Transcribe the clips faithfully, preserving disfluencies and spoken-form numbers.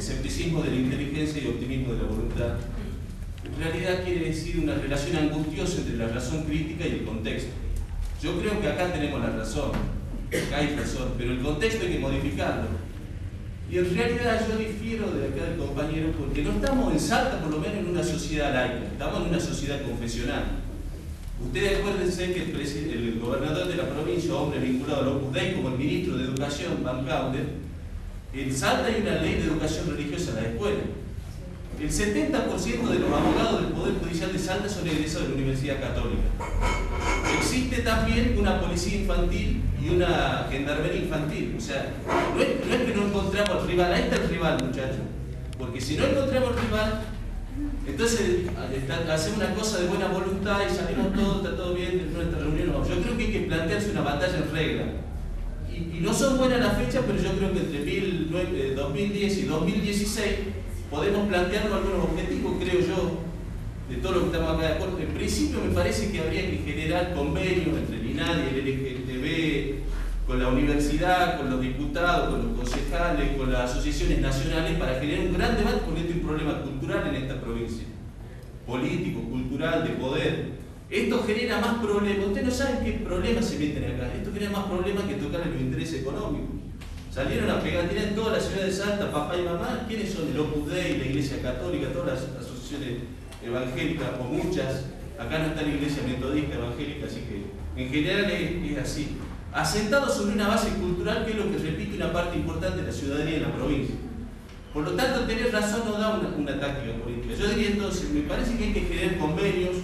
escepticismo de la inteligencia y optimismo de la voluntad. En realidad quiere decir una relación angustiosa entre la razón crítica y el contexto. Yo creo que acá tenemos la razón, acá hay razón, pero el contexto hay que modificarlo. Y en realidad yo difiero de acá del compañero porque no estamos en Salta, por lo menos, en una sociedad laica, estamos en una sociedad confesional. Ustedes acuérdense que el, el gobernador de la provincia, hombre vinculado al Opus Dei, como el ministro de Educación, Van Cauder, en Salta hay una ley de educación religiosa en la escuela. El setenta por ciento de los abogados del Poder Judicial de Salta son egresados de la Universidad Católica. Existe también una policía infantil y una gendarmería infantil. O sea, no es, no es que no encontramos al rival, ahí está el rival, muchachos. Porque si no encontramos al rival, entonces hacemos una cosa de buena voluntad y salimos todos, está todo bien en nuestra reunión. No, yo creo que hay que plantearse una batalla en regla. Y, y no son buenas las fechas, pero yo creo que entre dos mil diez y dos mil dieciséis podemos plantearnos algunos objetivos, creo yo, de todo lo que estamos acá de acuerdo. En principio me parece que habría que generar convenios entre el INADI, el L G T B, con la universidad, con los diputados, con los concejales, con las asociaciones nacionales, para generar un gran debate, porque esto es un problema cultural en esta provincia. Político, cultural, de poder. Esto genera más problemas. Ustedes no saben qué problemas se meten acá. Esto genera más problemas que tocar los intereses económicos. Salieron a pegatina en toda la ciudad de Salta, papá y mamá. ¿Quiénes son? El Opus Dei, la Iglesia Católica, todas las asociaciones evangélicas, o muchas. Acá no está la Iglesia Metodista Evangélica, así que en general es, es así. Asentado sobre una base cultural que es lo que repite una parte importante de la ciudadanía de la provincia. Por lo tanto, tener razón no da una, una táctica política. Yo diría entonces, me parece que hay que generar convenios,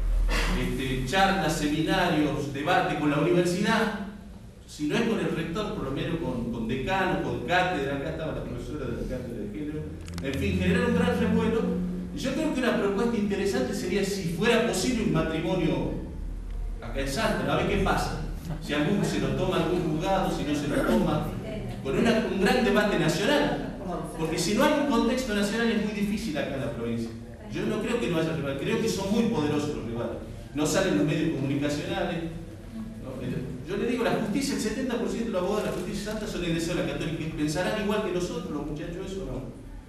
este, charlas, seminarios, debate con la universidad. Si no es con el rector, por lo menos con, con decano, con cátedra. Acá estaba la profesora de la cátedra de género. En fin, generar un gran revuelo. Y yo creo que una propuesta interesante sería si fuera posible un matrimonio acá en Salta, a ver qué pasa. Si alguno se lo toma algún juzgado, si no se lo toma, con una, un gran debate nacional. Porque si no hay un contexto nacional es muy difícil acá en la provincia. Yo no creo que no haya rivales, creo que son muy poderosos los rivales. No salen los medios comunicacionales. ¿No? Yo le digo, la justicia, el setenta por ciento de los abogados de la justicia santa son egresados de la católica, pensarán igual que nosotros, los muchachos, eso no.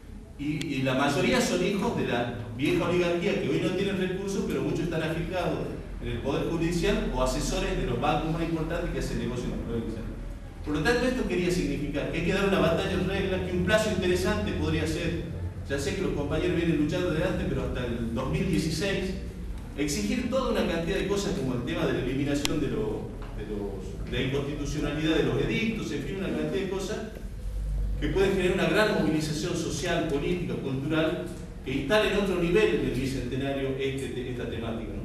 Y, y la mayoría son hijos de la vieja oligarquía que hoy no tienen recursos, pero muchos están afijados en el Poder Judicial o asesores de los bancos más importantes que hacen negocio en la provincia. Por lo tanto, esto quería significar que hay que dar una batalla en regla, que un plazo interesante podría ser, ya sé que los compañeros vienen luchando adelante, pero hasta el dos mil dieciséis, exigir toda una cantidad de cosas como el tema de la eliminación de, lo, de, los, de la inconstitucionalidad de los edictos, en fin, una cantidad de cosas que pueden generar una gran movilización social, política, cultural, que instale en otro nivel en el bicentenario este, esta temática, ¿no?